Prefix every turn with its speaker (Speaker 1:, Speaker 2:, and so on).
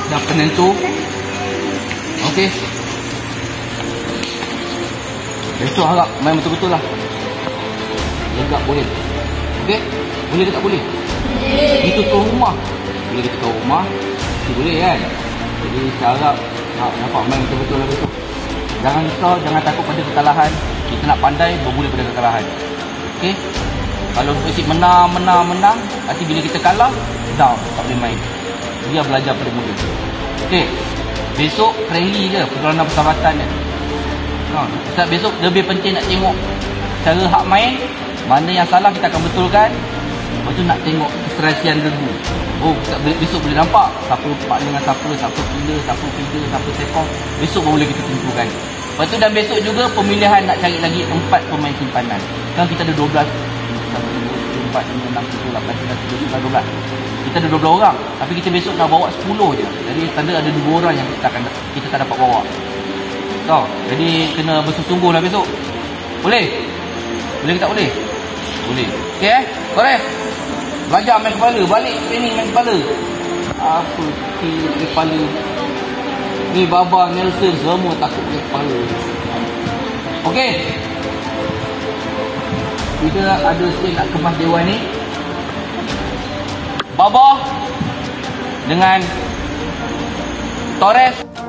Speaker 1: dan penentu. Okey. Besok harap main betul-betul lah. Legak boleh. Okey? Boleh ke tak boleh? Boleh. Itu tuan rumah. Bila kita tuan rumah, itu boleh kan? Jadi saya harap nampak main betul-betul lah besok. Jangan risau, jangan takut pada kekalahan. Kita nak pandai bermula pada kekalahan. Okey? Kalau mesti menang, nanti bila kita kalah, down, tak boleh main. Dia belajar pada mula. Okey. Besok friendly je perlawanan persahabatan dia. Ustaz besok lebih penting nak tengok cara hak main, mana yang salah kita akan betulkan. Lepas tu nak tengok keserasian dulu. Oh, besok boleh nampak siapa partner dengan siapa killer, siapa feeder, siapa sekong. Besok baru boleh kita tentukan. Lepas tu dan besok juga pemilihan nak cari lagi 4 pemain simpanan. Kan kita ada 12. 1, 2, 3, 4, 5, 6, 7, 8, 9, 10, 11, 12. Kita ada 12 orang. Tapi kita besok nak bawa 10 je. Jadi tanda ada 2 orang yang kita tak dapat bawa. Tahu? Jadi kena bersungguh lah besok. Boleh? Boleh ke tak boleh? Boleh. Okey Korek. Belajar main kepala. Balik training main kepala. Apa kepala? Ni Baba, Nelson semua takut main kepala. Okey. Kita ada sikit nak kemas dewan ni. Baba dengan Torres.